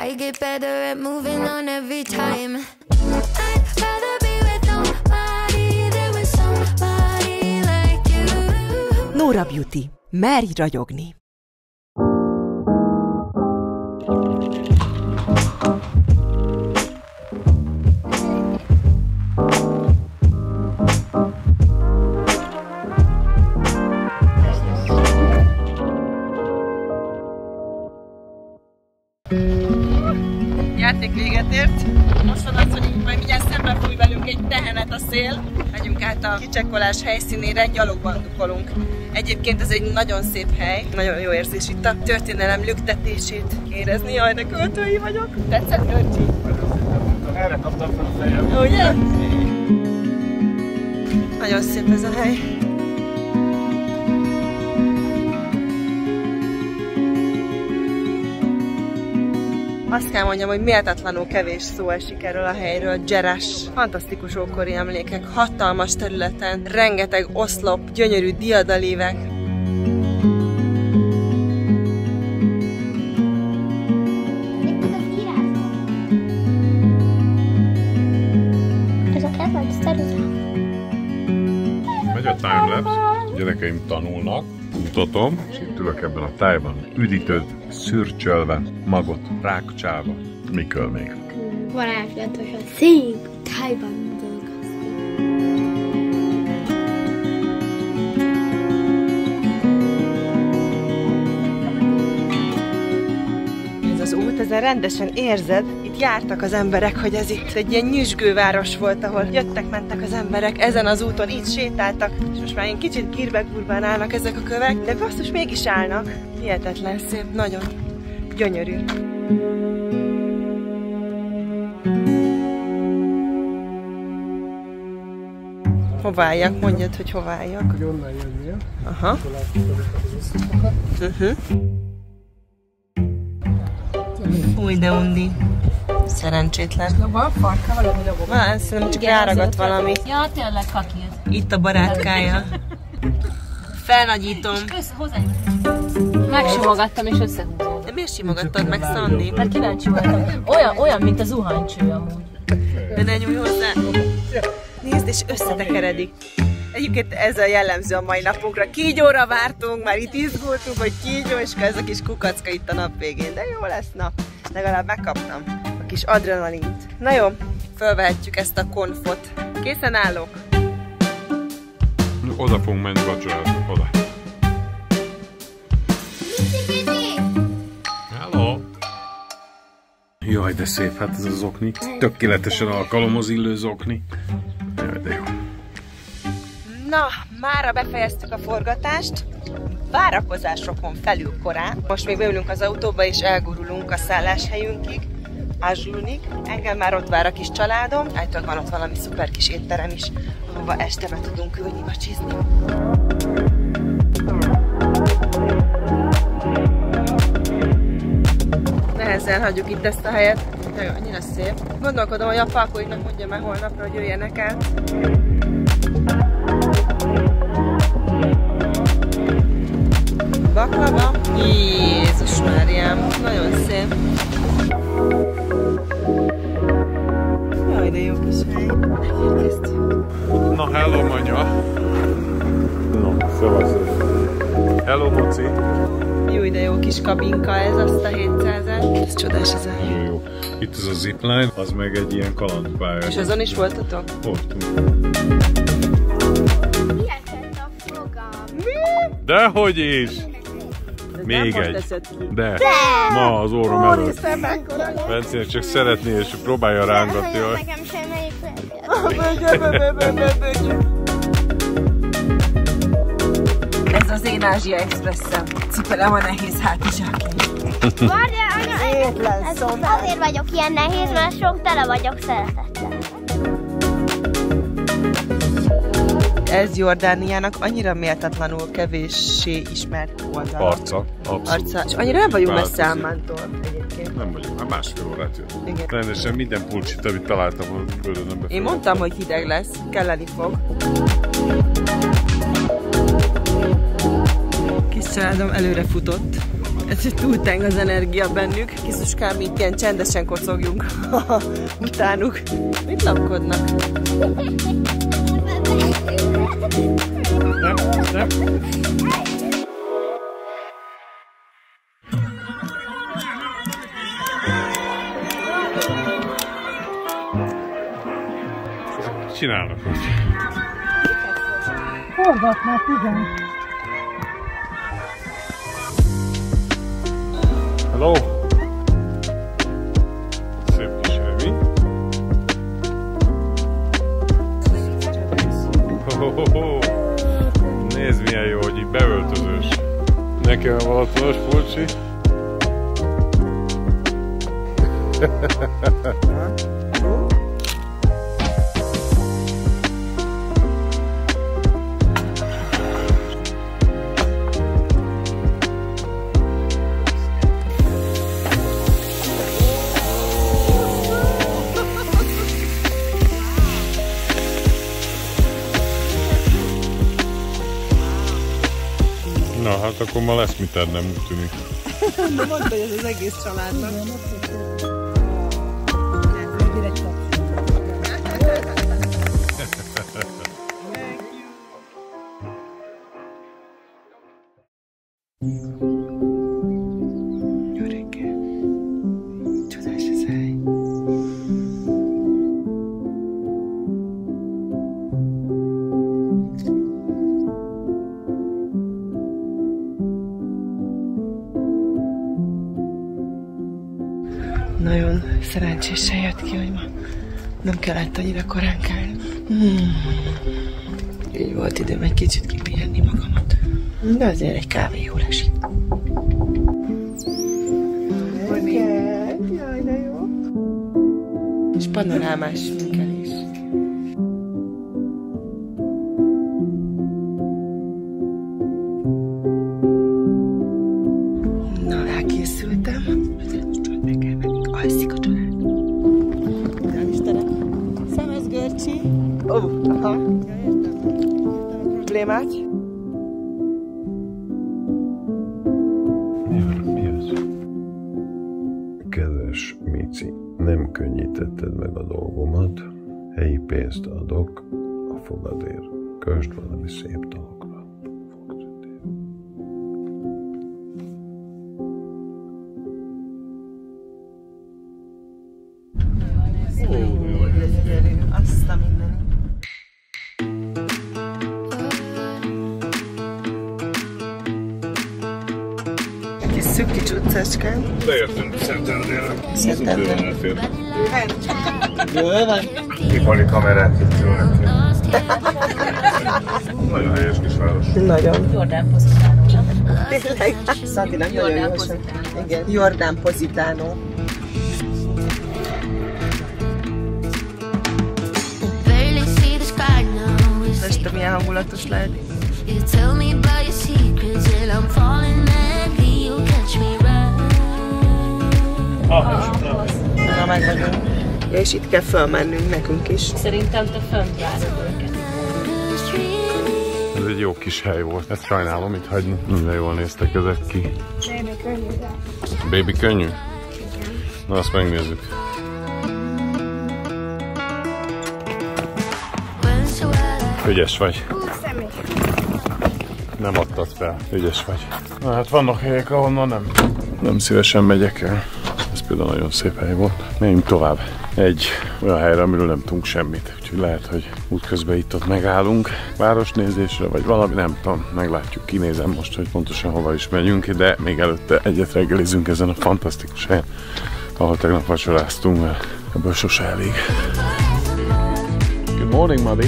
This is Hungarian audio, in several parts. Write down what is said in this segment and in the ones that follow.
I get better at moving on every time. I'd rather be with nobody than with somebody like you. Nora Beauty. Merj ragyogni! Játék véget ért. Most van az, hogy majd mindjárt szembe fúj velünk egy tehenet a szél. Megyünk át a kicsekkolás helyszínére, gyalogban dukolunk. Egyébként ez egy nagyon szép hely, nagyon jó érzés itt a történelem lüktetését érezni. Jaj, de költői vagyok. Tetszett, Görcsi? Erre kaptam fel a fejem. Ugye? Nagyon szép ez a hely. Azt kell mondjam, hogy méltatlanul kevés szó esik erről a helyről. Dzseres, fantasztikus ókori emlékek, hatalmas területen, rengeteg oszlop, gyönyörű diadalívek. Ez a kedvenc terület. Megy a timelapse, gyerekeim tanulnak, mutatom, és itt ülök ebben a tájban, üdítőd, szürcsölve, magot rákcsálva. Mikől még? Varázslatos a szép tájban dolgozni. Ez az út, ezen rendesen érzed, itt jártak az emberek, hogy ez itt egy ilyen nyüzsgőváros volt, ahol jöttek-mentek az emberek ezen az úton, itt sétáltak, és most már ilyen kicsit gírbe-gurbán állnak ezek a kövek, de basszus mégis állnak. Hihetetlen szép, nagyon gyönyörű. Hova álljak? Mondjad, hogy hova álljak. Hogy onnan jönnél. Aha. Új, de undi. Szerencsétlen. Van farka, valami logó. Van, szerintem csak ráragadt valami. Ja, tényleg kakír. Itt a barátkája. Felnagyítom. Megsimogattam és összehúzom. De miért simogattad meg, Szandi? Mert kíváncsi voltam. Olyan, mint az zuhanycső amúgy. De ne nyújj hozzá. Nézd, és összetekeredik. Egyébként ez a jellemző a mai napunkra. Kígyóra vártunk, már itt izgultunk, hogy kígyó, és ez a kis kukacka itt a nap végén. De jó lesz, na. Legalább megkaptam a kis adrenalint. Na jó, fölvehetjük ezt a konfot. Készen állok. Oda fogunk menni vacsorázni, oda. Hello! Jaj, de szép, hát ez az okni. Tökéletesen alkalomhoz illő zokni. Jaj, de jó. Na, mára befejeztük a forgatást. Várakozásokon felül korán. Most még beülünk az autóba és elgurulunk a szálláshelyünkig, Ázslunig. Engem már ott vár a kis családom. Általában van ott valami szuper kis étterem is, ahova este be tudunk ülni, vacsizni. Nehezen hagyjuk itt ezt a helyet. De jó, annyira szép. Gondolkodom, hogy a falkóiknak mondja meg holnapra, hogy jöjjenek el. Baklava. Jézus Máriám, nagyon szép. Jaj, de jó kis hely. Megérkeztünk. Na, hello, manya! No, szevasz. Hello, moci! Jó, de jó kis kabinka ez, azt a 700-et. Ez csodás ez a hely. Jó. Itt ez a zipline, az meg egy ilyen kalandpálya. És azon is voltatok? Voltunk. Hihetett a fogam. Dehogy is! Még egy. De! Ma az órom előtt. Bencének csak szeretné, és próbálja rángatni. Nekem semmelyik Ez az én Ázsia Expresszem. Cipelem a nehéz hátizsákén. Várjál, anya, azért vagyok ilyen nehéz, mert sok tele vagyok szeretettel. Ez Jordániának annyira méltatlanul kevéssé ismert oldala. Arca, abszolút. Arca. És annyira nem vagyunk messze Ammántól egyébként. Nem vagyunk, már másfél órát jött. Igen. Rendesen minden pulcsit, amit találtam a földön. Én mondtam, hogy hideg lesz, kelleni fog. Kis családom előre futott. Ez, hogy túlteng az energia bennük. Kisuskám, itt ilyen csendesen kocogjunk utánuk. Mit lapkodnak? Nem. Csinálnak úgy. Forgatnak, igen. Hello! Szép kis remény. Nézd milyen jó, hogy így beöltözős. Nekem valatonos pulcsi. Na, hát akkor ma lesz mit tennem, úgy tűnik. De mondta, hogy ez az egész családnak. Jó reggel. Csodás ez hely. Nagyon szerencsésen jött ki, hogy ma nem kellett annyira korán kelni. Így volt időm egy kicsit kipihenni magamat. De azért egy kávé jól esik. Jaj, de jó. És panorámás sminkelés. Na, elkészültem. Meg kell menni. Alszik a család. Nem Istenem. Szemes Görcsi. Aha. Ja, értem. Értem a problémát. Mi az? Kedves Mici, nem könnyítetted meg a dolgomat. Helyi pénzt adok a fogadért. Kösd valami szép dolgokra. Azt a mindenit. Kis szűk kis utcáskán. Bejöttünk Szentendrére. Szentendre. Kipali kamerát itt ülnek. Nagyon helyes kis város. Nagyon. Jordán Positano, nem? Tényleg. Szantinak nagyon jó. Igen. Jordán Positano. Barely see the sky now. Este milyen hangulatos lehet. You tell me about your secrets and I'm falling madly. You catch me right. Na, meg vagyunk. Ja, és itt kell fölmennünk nekünk is. Szerintem te fönt várod őket. Ez egy jó kis hely volt, ezt sajnálom itt hagyni. Minden jól néztek ezek ki. Baby könnyű. Baby könnyű? Na, azt megnézzük. Ügyes vagy. Nem adtad fel. Ügyes vagy. Na hát vannak helyek, ahonnan nem szívesen megyek el. Ez például nagyon szép hely volt. Menjünk tovább. Egy olyan helyre, amiről nem tudunk semmit. Úgyhogy lehet, hogy útközben itt-ott megállunk városnézésre, vagy valami, nem tudom. Meglátjuk, kinézem most, hogy pontosan hova is megyünk, de még előtte egyet reggelizünk ezen a fantasztikus helyen, ahol tegnap vacsoráztunk, mert ebből sose elég. Good morning, Madi!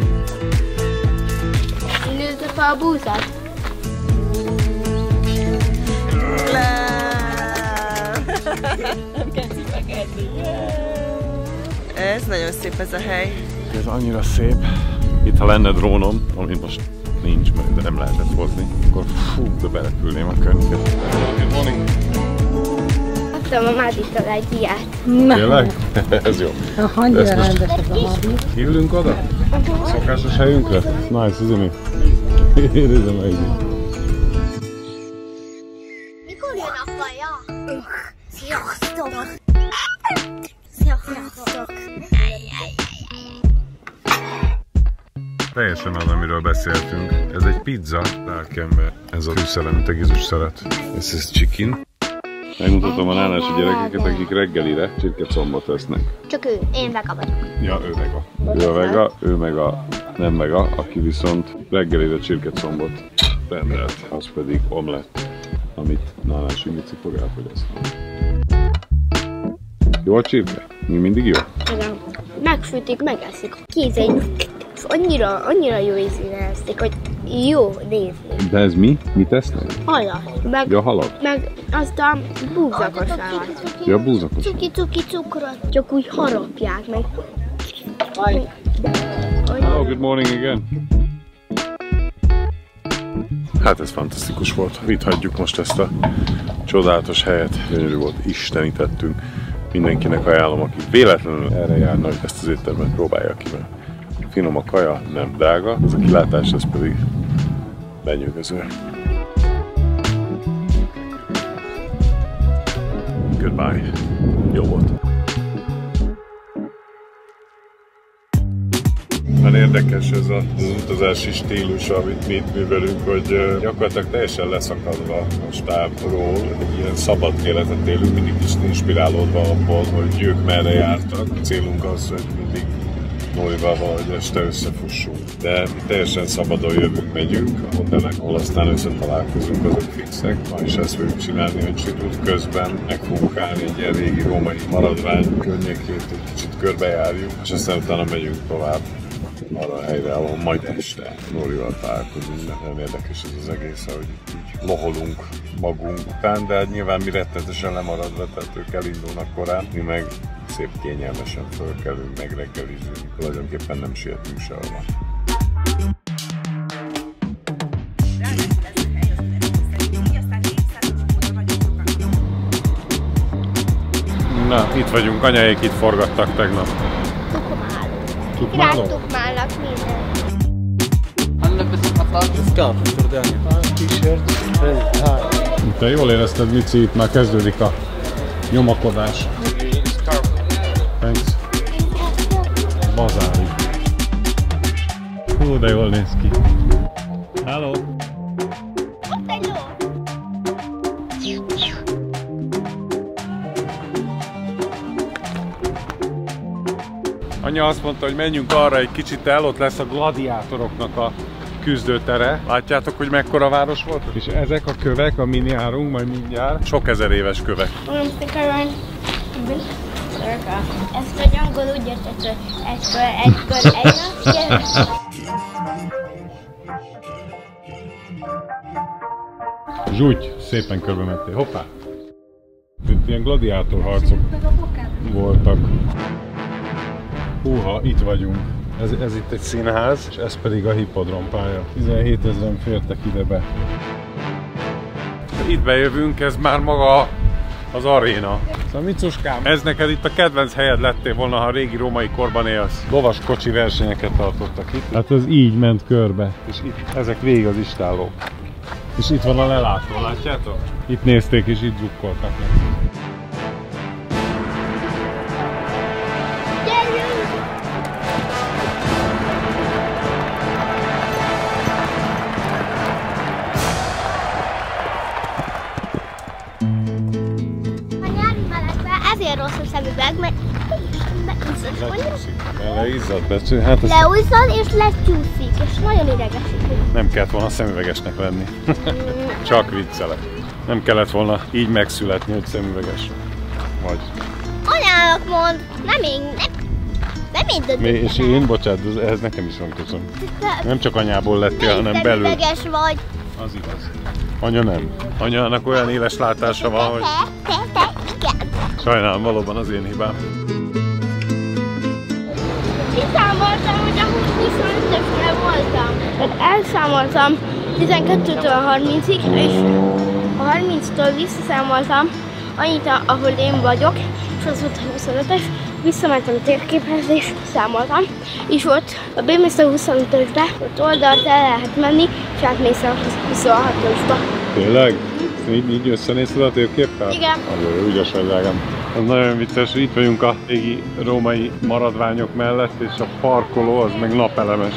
Nézd fel a búzát. Ez nagyon szép ez a hely. Ez annyira szép. Itt ha lenne drónom, ami most nincs, de nem lehetett hozni, akkor fú, de belepülném a könyveket. Good morning! Kaptam a Máditól egy ilyet. Tényleg? Ez jó. Annyira rendes ez a Madi. Hívlünk oda? Szokásos helyünkre? Nice, isn't it? It is amazing. Mikor jött Teljesen az, amiről beszéltünk. Ez egy pizza, lelkembe. Ez a fűszele, mint a Gizus szeret. Ez is chicken. Megmutatom a nálási gyerekeket, akik reggelire csirkecombot esznek. Csak ő, én vega vagyok. Ja, ő vega. Ő a vega, ő meg a nem vega, aki viszont reggelire csirkecombot rendelt. Az pedig omlett, amit nálási Mici fog elfogyasztani. Jó a csirke? Mi mindig jó? Igen. Megfűtik, megeszik. Kézeink. Annyira jó ízűre eszik, hogy jó nézni. De ez mi? Mit esznek? Halat. Meg, Ja, halat. meg aztán búzakos állat. Ja, búzakos. Cuki cukrot. Csak úgy harapják meg. Hello, good morning again. Hát ez fantasztikus volt. Itt hagyjuk most ezt a csodálatos helyet. Gyönyörű volt, istenítettünk. Mindenkinek ajánlom, aki véletlenül erre járna, hogy ezt az éttermet próbálja ki. Finom a kaja, nem drága, ez a kilátás, ez pedig lenyűgöző. Goodbye. Jó volt. Nagyon érdekes ez az utazási stílus, amit mi itt művelünk, hogy gyakorlatilag teljesen leszakadva a stábról, egy ilyen szabad életet élünk, mindig is inspirálódva abból, hogy ők merre jártak. A célunk az, hogy mindig Nórival valahogy este összefussunk. De teljesen szabadon jövünk, megyünk, a hotelek, ahol aztán összetalálkozunk, azok fixek. Ma is ezt fogjuk csinálni, hogy sétút közben meg fogunk állni egy ilyen régi római maradvány környékét, egy kicsit körbejárjuk, és aztán utána megyünk tovább arra a helyre, ahol majd este Nórival találkozunk. Nagyon érdekes ez az egész, hogy így loholunk magunk után, de nyilván mi rettenetesen lemaradva, tehát ők elindulnak korán, mi meg szép kényelmesen fölkelünk, megreggelizünk, tulajdonképpen nem sietünk sehova. Na, itt vagyunk, anyáik itt forgattak tegnap. Tukmálok. Tukmálnak minden. Te jól érezted, Mici, itt már kezdődik a nyomakodás. Thanks. Bazári. Hú, de jól néz ki. Hello! Anya azt mondta, hogy menjünk arra egy kicsit el, ott lesz a gladiátoroknak a küzdőtere. Látjátok, hogy mekkora város volt? És ezek a kövek, amin járunk majd mindjárt, sok ezer éves kövek. Ezt vagy angol úgy érted, hogy egykor egy nap. Zsúgy, szépen körbe mentél. Hoppá! Itt ilyen gladiátor harcok voltak. Húha, itt vagyunk. Ez itt egy színház, és ez pedig a hippodrompálya. 17 000-en fértek ide be. Itt bejövünk, ez már maga az aréna. Szóval Micuskám, ez neked itt a kedvenc helyed lettél volna, ha a régi római korban élsz. Lovas kocsi versenyeket tartottak itt. Hát ez így ment körbe. És itt ezek végig az istállók. És itt van a lelátó, látjátok? Itt nézték és itt drukkoltak neki. Rossz a szemüveg, mert Leízzad, hát leúzzad és lecsúszik, és nagyon idegesít. Nem kellett volna szemüvegesnek lenni. Csak viccelek. Nem kellett volna így megszületni, hogy szemüveges vagy. Anyának mond, nem én döntöttem. És én, bocsánat, ehhez nekem is van közöm. Nem csak anyából lettél, hanem belül. Szemüveges vagy. Az igaz. Anya nem. Anyának olyan éles látása van, hogy... Te, igen. Sajnálom, valóban az én hibám. Kiszámoltam, hogy a 25-ösnél voltam. Tehát elszámoltam 12-től 30-ig, és a 30-től visszaszámoltam annyit, ahol én vagyok, és az volt a 25-ös. Visszamentem a térképhez, és számoltam. És ott a bemész a 25-ösbe, ott oldalt el lehet menni, és átmész a 26-ösbe. Tényleg? Így összenézted a térképpel? Igen. Nagyon ügyes vagy, drágám. Az nagyon vicces, itt vagyunk a régi római maradványok mellett, és a parkoló az meg napelemes.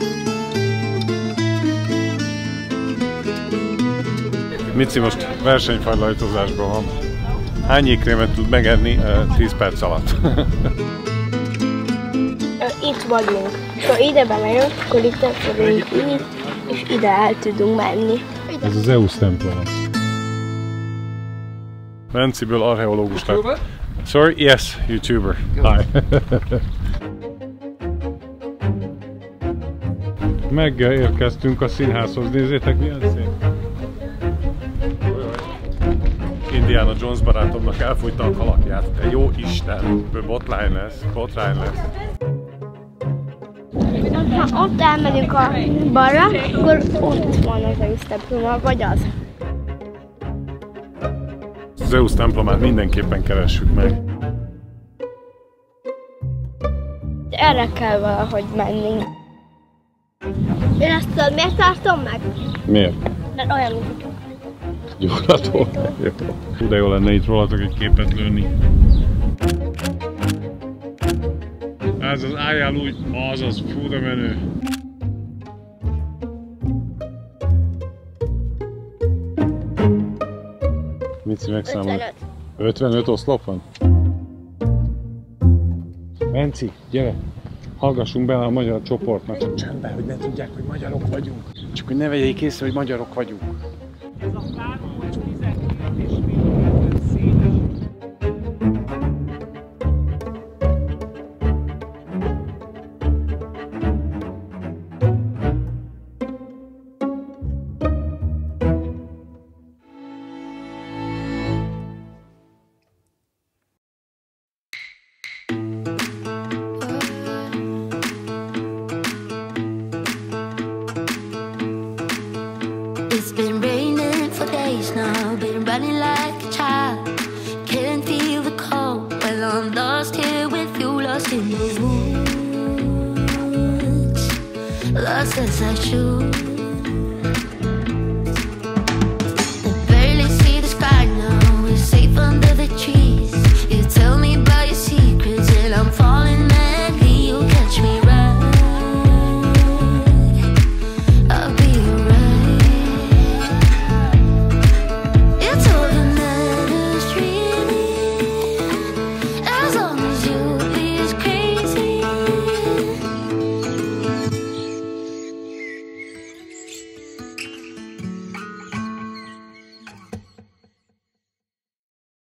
Mici most versenyfajlajtozásban van. Hány ékrémet tud megenni 10 perc alatt? Itt vagyunk. Ha ide bemegyünk, akkor itt fogunk ülni, és ide el tudunk menni. Ez az Zeus templom. Benciből archeológusnak. Sorry, yes, YouTuber. Hi. Megérkeztünk a színházhoz, nézzétek milyen szép. Indiana Jones barátomnak elfogyta a kalapját. Te jó Isten, botrány lesz, botrány lesz. Ha ott elmegyünk a balra, akkor ott van az Zeus temploma, vagy az. Zeus templomát mindenképpen keressük meg. Erre kell valahogy menni. Én ezt tudod, miért tartom meg? Miért? Mert olyan, mint Gyórató. Jó. De jó lenne itt rólatok egy képet lőni. Ez az álljál úgy, azaz, fú de menő. Mici megszámol? 55. 55 oszlop van? Benci, gyere! Hallgassunk bele a magyar csoportnak. Csak csendben, hogy ne tudják, hogy magyarok vagyunk. Csak hogy ne vegyék észre, hogy magyarok vagyunk. Ez a várom, hogy 12 és még széles. It's been raining for days now, been running like a child. Can't feel the cold, well I'm lost here with you, lost in the woods. Lost as I should.